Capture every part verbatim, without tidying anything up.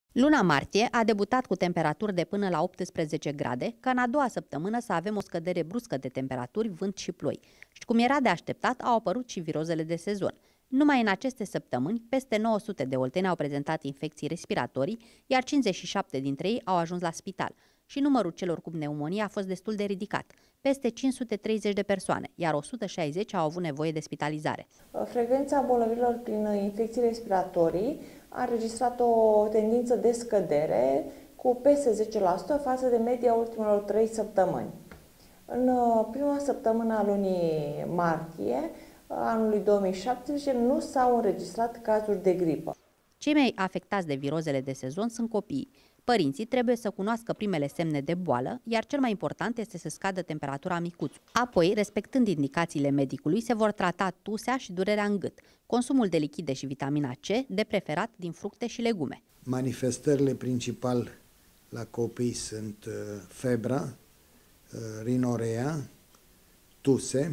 Luna martie a debutat cu temperaturi de până la optsprezece grade, ca în a doua săptămână să avem o scădere bruscă de temperaturi, vânt și ploi. Și cum era de așteptat, au apărut și virozele de sezon. Numai în aceste săptămâni, peste nouă sute de olteni au prezentat infecții respiratorii, iar cincizeci și șapte dintre ei au ajuns la spital. Și numărul celor cu pneumonie a fost destul de ridicat, peste cinci sute treizeci de persoane, iar o sută șaizeci au avut nevoie de spitalizare. Frecvența bolnavilor prin infecții respiratorii a înregistrat o tendință de scădere cu peste zece la sută față de media ultimelor trei săptămâni. În prima săptămână a lunii martie anului două mii șaptesprezece nu s-au înregistrat cazuri de gripă. Cei mai afectați de virozele de sezon sunt copiii. Părinții trebuie să cunoască primele semne de boală, iar cel mai important este să scadă temperatura micuțului. Apoi, respectând indicațiile medicului, se vor trata tusea și durerea în gât, consumul de lichide și vitamina C, de preferat din fructe și legume. Manifestările principale la copii sunt febra, rinorea, tuse,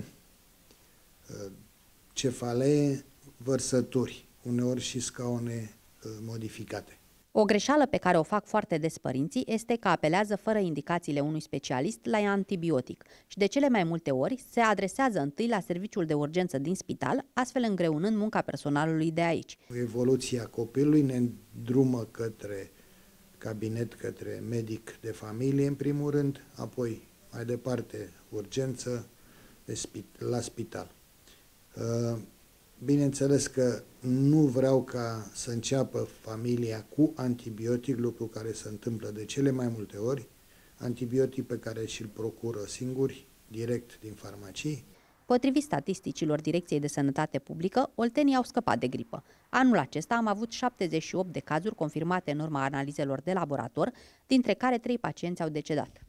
cefalee, vărsături, uneori și scaune modificate. O greșeală pe care o fac foarte des părinții este că apelează fără indicațiile unui specialist la antibiotic și de cele mai multe ori se adresează întâi la serviciul de urgență din spital, astfel îngreunând munca personalului de aici. Evoluția copilului ne îndrumă către cabinet, către medic de familie în primul rând, apoi mai departe urgență la spital. Bineînțeles că nu vreau ca să înceapă familia cu antibiotic, lucru care se întâmplă de cele mai multe ori, antibiotic pe care și-l procură singuri, direct din farmacii. Potrivit statisticilor Direcției de Sănătate Publică, oltenii au scăpat de gripă. Anul acesta am avut șaptezeci și opt de cazuri confirmate în urma analizelor de laborator, dintre care trei pacienți au decedat.